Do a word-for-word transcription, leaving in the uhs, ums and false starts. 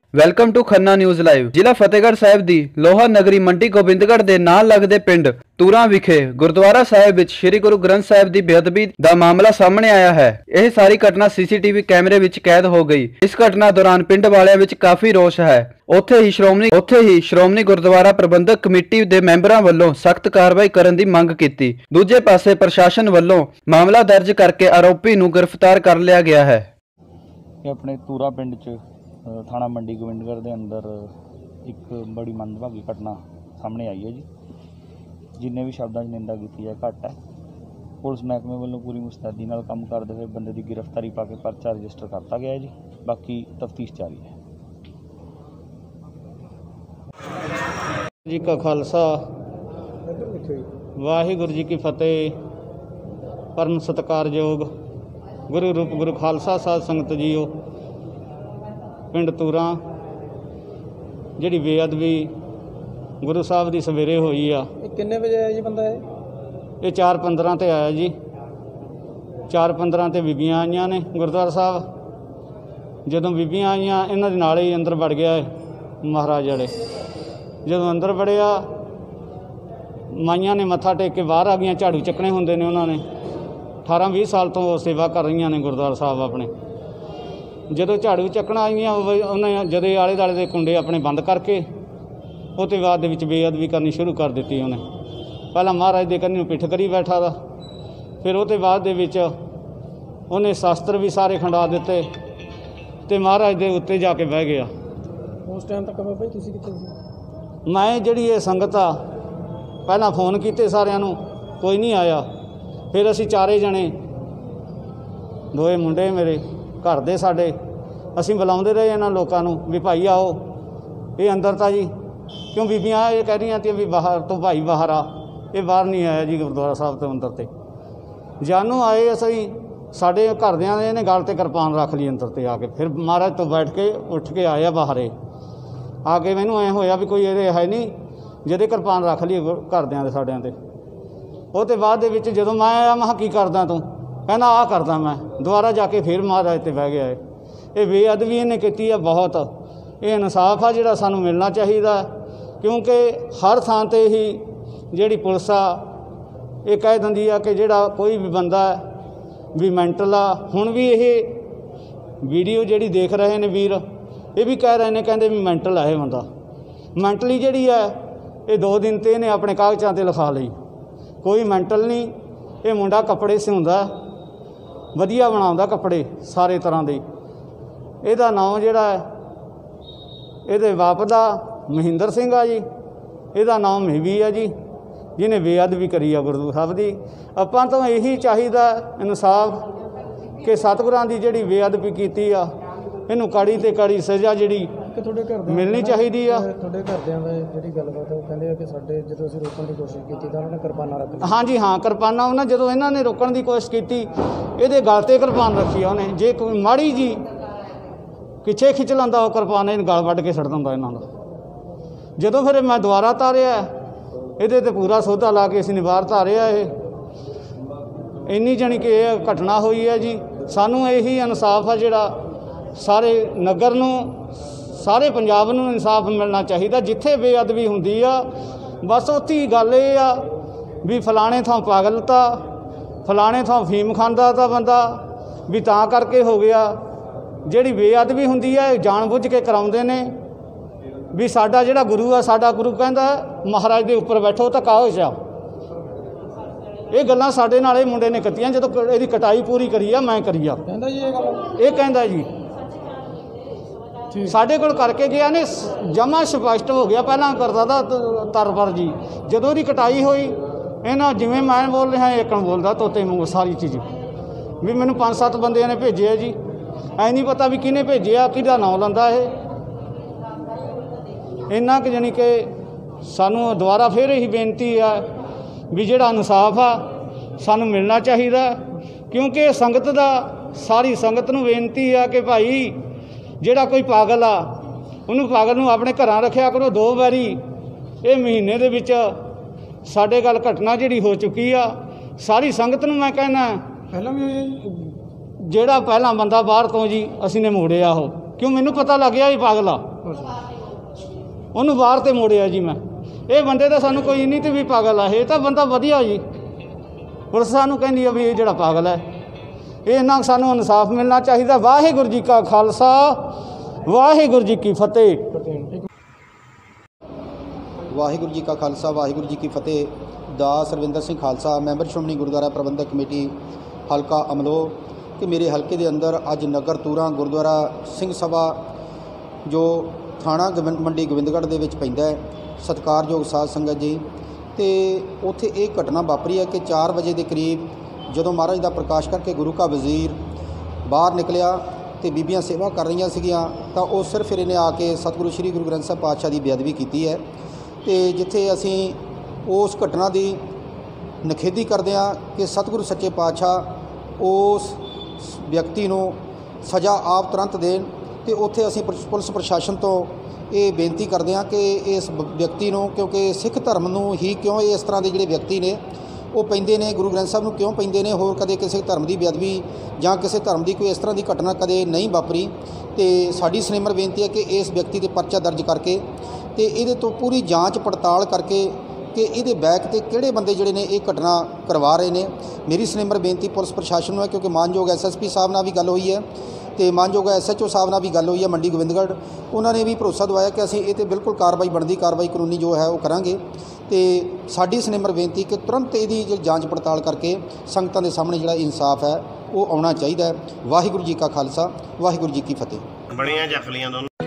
Welcome to Khanna news live. ਜ਼ਿਲ੍ਹਾ ਫਤਿਹਗੜ੍ਹ ਸਾਹਿਬ ਦੀ ਲੋਹਾ ਨਗਰੀ ਮੰਡੀ ਗੋਬਿੰਦਗੜ੍ਹ ਦੇ ਨਾਲ ਲੱਗਦੇ ਪਿੰਡ ਤੂਰਾਂ ਵਿਖੇ ਗੁਰਦੁਆਰਾ ਸਾਹਿਬ ਵਿੱਚ ਸ੍ਰੀ ਗੁਰੂ ਗ੍ਰੰਥ ਸਾਹਿਬ ਦੀ ਬੇਅਦਬੀ ਦਾ ਮਾਮਲਾ ਸਾਹਮਣੇ ਆਇਆ ਹੈ। ਇਹ ਸਾਰੀ ਘਟਨਾ ਸੀਸੀਟੀਵੀ ਕੈਮਰੇ ਵਿੱਚ ਕੈਦ ਹੋ ਗਈ। ਇਸ ਘਟਨਾ ਦੌਰਾਨ ਪਿੰਡ ਵਾਲਿਆਂ ਵਿੱਚ ਕਾਫੀ ਰੋਸ ਹੈ। ਉੱਥੇ ਹੀ ਸ਼੍ਰੋਮਣੀ ਉੱਥੇ ਹੀ ਸ਼੍ਰੋਮਣੀ ਗੁਰਦੁਆਰਾ ਪ੍ਰਬੰਧਕ ਕਮੇਟੀ ਦੇ ਮੈਂਬਰਾਂ ਵੱਲੋਂ ਸਖਤ ਕਾਰਵਾਈ ਕਰਨ ਦੀ ਮੰਗ ਕੀਤੀ। ਦੂਜੇ ਪਾਸੇ ਪ੍ਰਸ਼ਾਸਨ ਵੱਲੋਂ ਮਾਮਲਾ ਦਰਜ ਕਰਕੇ ਆਰੋਪੀ ਨੂੰ ਗ੍ਰਿਫਤਾਰ ਕਰ ਲਿਆ ਗਿਆ ਹੈ। ਇਹ ਆਪਣੇ ਤੂਰਾ ਪਿੰਡ 'ਚ थाणा मंडी गोबिंदगढ़ के अंदर एक बड़ी मंदभागी घटना सामने आई है जी। जिन्हें भी शब्दों की निंदा की है घट है। पुलिस महकमे वालों पूरी मुस्तैदी नाल काम करते हुए बंदे की गिरफ्तारी पा के परचा रजिस्टर करता गया है जी। बाकी तफ्तीश जारी है जी। का खालसा वाहिगुरू जी की फतेह। परम सत्कारयोग गुरु रूप गुरु खालसा साध संगत जीओ। पिंड तूरा जिहड़ी बेअदबी गुरु साहब की सवेरे हुई आ। किन्ने बजे आया जी बंदा? ये चार पंद्रह ते आया जी। चार पंद्रह ते बीबियाँ आईयां ने गुरुद्वारा साहब। जदों बीबियाँ आईयां इन्हां दे नाल ही अंदर वड़ गया है महाराज वाले। जदों अंदर वड़िया माइयां ने मत्था टेक के बाहर आ गई। झाड़ू चकने हुंदे ने उन्होंने अठारह बीस साल तो सेवा कर रही ने गुरुद्वारा साहब अपने। जदों झाड़ू चकना आईयां उन्हें जदे आले दुआले दे कुंडे अपने बंद करके उसते बाद दे विच बेअदबी करनी शुरू कर दी। उन्हें पहला महाराज दे कन्नी पिठ करी बैठा था। फिर उसते बाद दे विच उन्हें शास्त्र भी सारे खंडा दिते ते महाराज दे उत्ते जाके बह गया। उस टाइम तक भाई तुसीं कित्थे सी? मैं जिहड़ी ये संगत आ पहला फोन कीते सारिਆਂ ਨੂੰ कोई नहीं आया। फिर असीं चारे जने दोए मुंडे मेरे घर दे साडे असीं बुलाउंदे रहे इन्हां लोकां नूं भी भाई आओ। ये अंदर था जी क्यों बीबियाँ ये कह रही थी भी बाहर तो भाई बाहर आ। ये बाहर नहीं आया जी गुरुद्वारा साहब तो अंदर ते जानू आए। असीं साडे घरदियां ने गल ते किरपान रख ली अंदर ते आके। फिर महाराज तो बैठ के उठ के आया बाहर आके। मैनूं ऐ होया भी कोई ये है नहीं जिहदे किरपान रख ली घरदियां दे साडियां ते। उसते बाद दे विच जदों मैं आया मैं की करदा तूं कहना आ करदा मैं दोबारा जाके फिर महाराज ते बह गया है। ये बेअदबी इन्हें की है बहुत। ये इंसाफ आ जिहड़ा सानूं मिलना चाहिए क्योंकि हर थां ते ही जिहड़ी पुलिस आ ये कह दिंदी आ कि जिहड़ा कोई भी बंदा भी मैंटल आ। हुण भी ये वीडियो जिहड़ी देख रहे ने वीर ये भी कह रहे हैं कहंदे भी मैंटल है। बंदा मैंटली जिहड़ी है ये दो दिन ते इहने अपने कागजां ते लिखा लई। कोई मैंटल नहीं। ये मुंडा कपड़े सिउंदा वधिया बनाउंदा कपड़े सारे तरह के। इहदा नाम जिहड़ा है इहदे बाप दा महिंदर सिंह आ जी। इहदा नाम मेवी है जी जिन्हें बेअदबी करी है गुरु साहब की। आपां तो यही चाहिए इंसाफ कि सतगुरां दी जिहड़ी बेअदबी कीती आ इहनूं कड़ी ते कड़ी सज़ा जिहड़ी मिलनी चाहिए आ। तुहाडे घरदियां दी जिहड़ी गलबात है कहंदे कि साडे जदों असीं रोकण दी कोशिश कीती तां उन्हां ने किरपानां रख लईਆਂ। हाँ जी हाँ किरपानां उन्हां जदों इन्हां ने रोकण दी कोशिश कीती इहदे गल ते किरपान रखी आ उन्हें। जे कोई माड़ी जी पिछे खिच लैंदा वो किरपान इहनूं गल वड्ड के सड़ दिंदा इन्हां दा। जदों फिर मैं दुबारा तारिया इहदे ते पूरा सौदा ला के असीं बाहर तारिया। ये इन्नी जानी कि यह घटना हुई है जी। सानूं यही इंसाफ आ जिहड़ा सारे नगर नूं सारे पंजाब नूं इंसाफ मिलना चाहिए। जिथे बेअदबी हुंदी आ बस उत्थे गल ये आ भी फलाने थां पागलता फलाने थां फीम खांदा था बंदा भी तां करके हो गया। जिहड़ी बेअदबी हुंदी है जान बुझ के कराउंदे ने भी साडा जिहड़ा गुरु आ साडा गुरु कहंदा महाराज दे उपर बैठो धक्का हो जा। ये गल्लां साडे नाल इह मुंडे ने कीतियां जदों इहदी कटाई पूरी करी आ मैं करी आ। कहंदा जी ये गल ये कहंदा जी साढ़े कोल करके गया ने जमा स्पष्ट हो गया। पहला करता था तरबर जी जदों की कटाई हुई इन्हों जिमें मैं बोल रहा एक बोलता तोते मूंग सारी चीज़ भी मैंने पाँच सत्त बंदे ने भेजे जी। ऐ नहीं पता भी किने भेजे किहदा नाम लंदा है। इन्ना कि जानी कि सानू दोबारा फिर यही बेनती है भी जिहड़ा इंसाफ आ सानू मिलना चाहिए क्योंकि संगत दा सारी संगत नूं बेनती है कि भाई जिहड़ा कोई पागल आ उन्होंने पागल नूं अपने घरां रखिया करो। दो बारी ये महीने दे विच साडे गल घटना जिहड़ी हो चुकी आ सारी संगत नूं मैं कहना पहलां भी जिहड़ा पहला बंदा बाहर तो जी असीं ने मोड़िया हो ਕਿਉਂ ਮੈਨੂੰ ਪਤਾ ਲੱਗ ਗਿਆ ਇਹ ਪਾਗਲ ਆ, ਉਹਨੂੰ ਬਾਹਰ ਤੇ ਮੋੜਿਆ ਜੀ ਮੈਂ। ਇਹ ਬੰਦੇ ਦਾ ਸਾਨੂੰ ਕੋਈ ਨਹੀਂ ਤੇ ਵੀ ਪਾਗਲ ਆ, ਇਹ ਤਾਂ ਬੰਦਾ ਵਧੀਆ ਜੀ। ਪੁਲਿਸ ਸਾਨੂੰ ਕਹਿੰਦੀ ਆ ਵੀ ਇਹ ਜਿਹੜਾ ਪਾਗਲ ਹੈ, ਇਹ ਨਾ ਸਾਨੂੰ ਇਨਸਾਫ ਮਿਲਣਾ ਚਾਹੀਦਾ। ਵਾਹਿਗੁਰੂ ਜੀ ਕਾ ਖਾਲਸਾ, ਵਾਹਿਗੁਰੂ ਜੀ ਕੀ ਫਤਿਹ। ਵਾਹਿਗੁਰੂ ਜੀ ਕਾ ਖਾਲਸਾ, ਵਾਹਿਗੁਰੂ ਜੀ ਕੀ ਫਤਿਹ। ਦਾਸ ਰਵਿੰਦਰ ਸਿੰਘ ਖਾਲਸਾ, ਮੈਂਬਰ ਸ਼੍ਰੋਮਣੀ ਗੁਰਦੁਆਰਾ ਪ੍ਰਬੰਧਕ ਕਮੇਟੀ ਹਲਕਾ ਅਮਲੋਹ, ਕਿ ਮੇਰੇ ਹਲਕੇ ਦੇ ਅੰਦਰ ਅੱਜ ਨਗਰ ਤੂਰਾਂ ਗੁਰਦੁਆਰਾ ਸਿੰਘ ਸਭਾ ਜੋ ਥਾਣਾ ਗੋਬਿੰਦ ਮੰਡੀ ਗੋਬਿੰਦਗੜ੍ਹ ਦੇ ਵਿੱਚ ਪੈਂਦਾ ਹੈ, ਸਤਿਕਾਰਯੋਗ ਸਾਧ ਸੰਗਤ ਜੀ, ਤੇ ਉੱਥੇ ਇਹ ਘਟਨਾ ਵਾਪਰੀ ਹੈ ਕਿ ਚਾਰ ਵਜੇ ਦੇ ਕਰੀਬ ਜਦੋਂ ਮਹਾਰਾਜ ਦਾ ਪ੍ਰਕਾਸ਼ ਕਰਕੇ ਗੁਰੂ ਕਾ ਵਜ਼ੀਰ ਬਾਹਰ ਨਿਕਲਿਆ ਤੇ ਬੀਬੀਆਂ ਸੇਵਾ ਕਰ ਰਹੀਆਂ ਸੀਗੀਆਂ, ਤਾਂ ਉਹ ਸਿਰਫ ਇਹਨੇ ਆ ਕੇ ਸਤਿਗੁਰੂ ਸ਼੍ਰੀ ਗੁਰੂ ਗ੍ਰੰਥ ਸਾਹਿਬ ਪਾਤਸ਼ਾਹ ਦੀ ਬੇਅਦਬੀ ਕੀਤੀ ਹੈ। ਤੇ ਜਿੱਥੇ ਅਸੀਂ ਉਸ ਘਟਨਾ ਦੀ ਨਿਖੇਧੀ ਕਰਦੇ ਹਾਂ ਕਿ ਸਤਿਗੁਰੂ ਸੱਚੇ ਪਾਤਸ਼ਾਹ ਉਸ ਵਿਅਕਤੀ ਨੂੰ ਸਜ਼ਾ ਆਪ ਤੁਰੰਤ ਦੇਣ, ਤੇ ਉੱਥੇ ਅਸੀਂ ਪੁਲਿਸ ਪ੍ਰਸ਼ਾਸਨ ਤੋਂ ਇਹ ਬੇਨਤੀ ਕਰਦੇ ਹਾਂ ਕਿ ਇਸ ਵਿਅਕਤੀ ਨੂੰ, ਕਿਉਂਕਿ ਸਿੱਖ ਧਰਮ ਨੂੰ ਹੀ ਕਿਉਂ ਇਸ ਤਰ੍ਹਾਂ ਦੇ ਜਿਹੜੇ ਵਿਅਕਤੀ ਨੇ ਉਹ ਪੈਂਦੇ ਨੇ, ਗੁਰੂ ਗ੍ਰੰਥ ਸਾਹਿਬ ਨੂੰ ਕਿਉਂ ਪੈਂਦੇ ਨੇ, ਹੋਰ ਕਦੇ ਕਿਸੇ ਧਰਮ ਦੀ ਬੇਅਦਬੀ ਜਾਂ ਕਿਸੇ ਧਰਮ ਦੀ ਕੋਈ ਇਸ ਤਰ੍ਹਾਂ ਦੀ ਘਟਨਾ ਕਦੇ ਨਹੀਂ ਵਾਪਰੀ। ਤੇ ਸਾਡੀ ਸਨੇਮਰ ਬੇਨਤੀ ਹੈ ਕਿ ਇਸ ਵਿਅਕਤੀ ਦੇ ਪਰਚਾ ਦਰਜ ਕਰਕੇ ਤੇ ਇਹਦੇ ਤੋਂ ਪੂਰੀ ਜਾਂਚ ਪੜਤਾਲ ਕਰਕੇ ਕਿ ਇਹਦੇ ਬੈਕ ਤੇ ਕਿਹੜੇ ਬੰਦੇ ਜਿਹੜੇ ਨੇ ਇਹ ਘਟਨਾ ਕਰਵਾ ਰਹੇ ਨੇ। ਮੇਰੀ ਸਨੇਮਰ ਬੇਨਤੀ ਪੁਲਿਸ ਪ੍ਰਸ਼ਾਸਨ ਨੂੰ ਹੈ, ਕਿਉਂਕਿ ਮਾਨਯੋਗ ਐਸ ਐਸ ਪੀ ਸਾਹਿਬ ਨਾਲ ਵੀ ਗੱਲ ਹੋਈ ਹੈ ਤੇ ਮਾਨਯੋਗ ਐਸ ਐਚ ਓ ਸਾਹਿਬ ਨਾਲ ਵੀ ਗੱਲ ਹੋਈ ਹੈ ਮੰਡੀ ਗੋਬਿੰਦਗੜ੍ਹ, ਉਹਨਾਂ ਨੇ ਵੀ ਭਰੋਸਾ ਦਵਾਇਆ ਕਿ ਅਸੀਂ ਇਹ 'ਤੇ ਬਿਲਕੁਲ ਕਾਰਵਾਈ ਬਣਦੀ ਕਾਰਵਾਈ ਕਾਨੂੰਨੀ ਜੋ ਹੈ ਉਹ ਕਰਾਂਗੇ। ਤੇ ਸਾਡੀ ਸਨੇਮਰ ਬੇਨਤੀ ਕਿ ਤੁਰੰਤ ਇਹਦੀ ਜਿਹੜੀ ਜਾਂਚ ਪੜਤਾਲ ਕਰਕੇ ਸੰਗਤਾਂ ਦੇ ਸਾਹਮਣੇ ਜਿਹੜਾ ਇਨਸਾਫ ਹੈ ਉਹ ਆਉਣਾ ਚਾਹੀਦਾ ਹੈ। ਵਾਹਿਗੁਰੂ ਜੀ ਕਾ ਖਾਲਸਾ, ਵਾਹਿਗੁਰੂ ਜੀ ਕੀ ਫਤਿਹ। ਬੜੀਆਂ ਜ਼ਖਲੀਆਂ ਦੋਨੋਂ।